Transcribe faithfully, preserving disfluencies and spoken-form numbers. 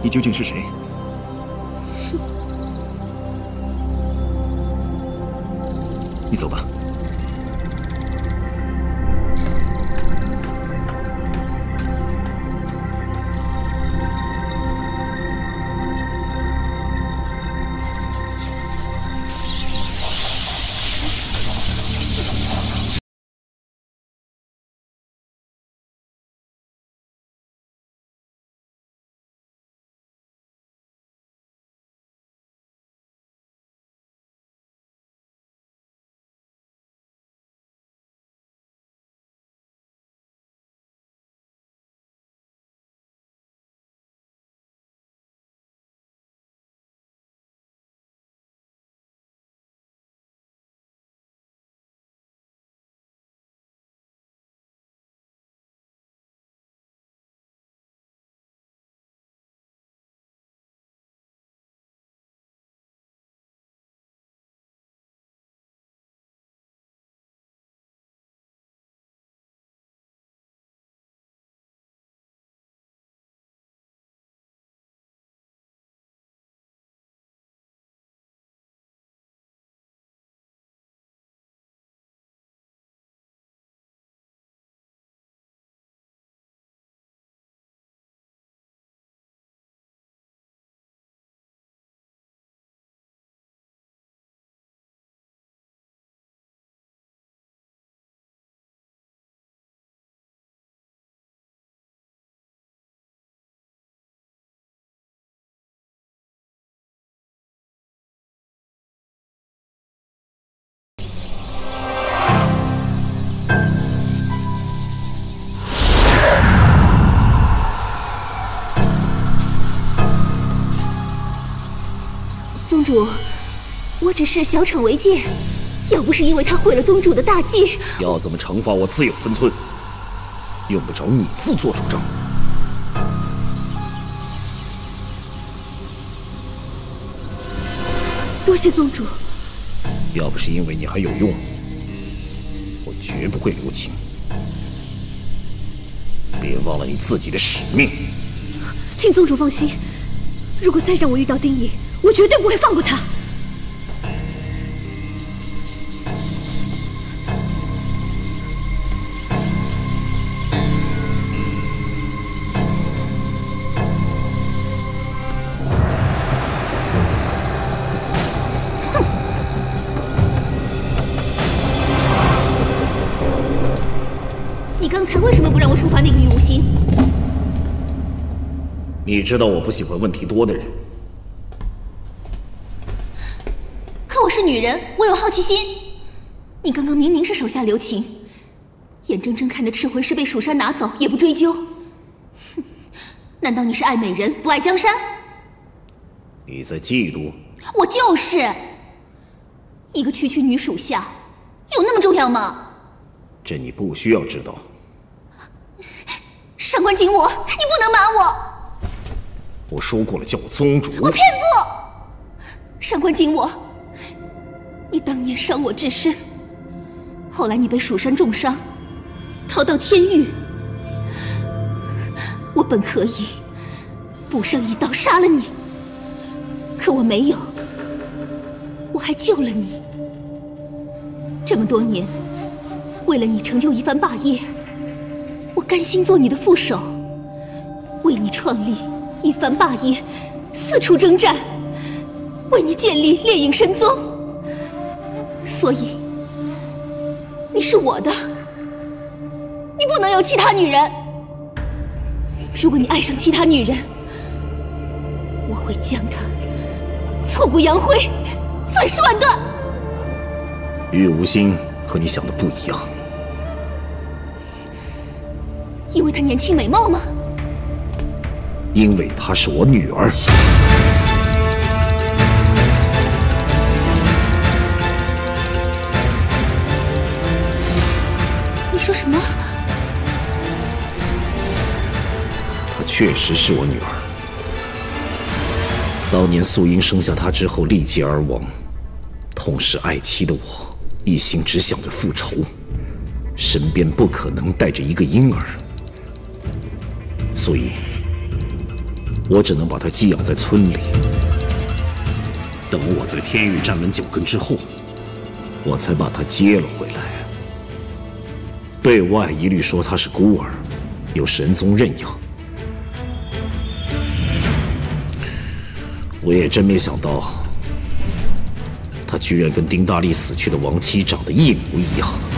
你究竟是谁？你走吧。 宗主，我只是小惩为戒，要不是因为他毁了宗主的大计， 要怎么惩罚我自有分寸，用不着你自作主张。 多谢宗主。 要不是因为你还有用，我绝不会留情。别忘了你自己的使命。 请宗主放心，如果再让我遇到丁隐，我绝对不会放过他。哼！你刚才为什么不让我处罚那个玉无心？ 你知道我不喜欢问题多的人。 可我是女人，我有好奇心。你刚刚明明是手下留情，眼睁睁看着赤魂师被蜀山拿走，也不追究。哼，难道你是爱美人不爱江山？ 你在嫉妒？ 我就是一个区区女属下，有那么重要吗？ 这你不需要知道。 上官景我，你不能瞒我。 我说过了，叫我宗主。 我偏不。上官景我。 你当年伤我至深，后来你被蜀山重伤，逃到天域。我本可以补上一刀杀了你，可我没有，我还救了你。这么多年，为了你成就一番霸业，我甘心做你的副手，为你创立一番霸业，四处征战，为你建立烈影神宗。 所以，你是我的，你不能有其他女人。如果你爱上其他女人，我会将她挫骨扬灰，碎尸万段。 玉无心和你想的不一样， 因为她年轻美貌吗？ 因为她是我女儿。 你说什么？ 她确实是我女儿。当年素英生下她之后立即而亡，痛失爱妻的我，一心只想着复仇，身边不可能带着一个婴儿，所以我只能把他寄养在村里。等我在天域站稳脚跟之后，我才把他接了回来。对外一律说他是孤儿，有神宗认养。我也真没想到，他居然跟丁大力死去的亡妻长得一模一样。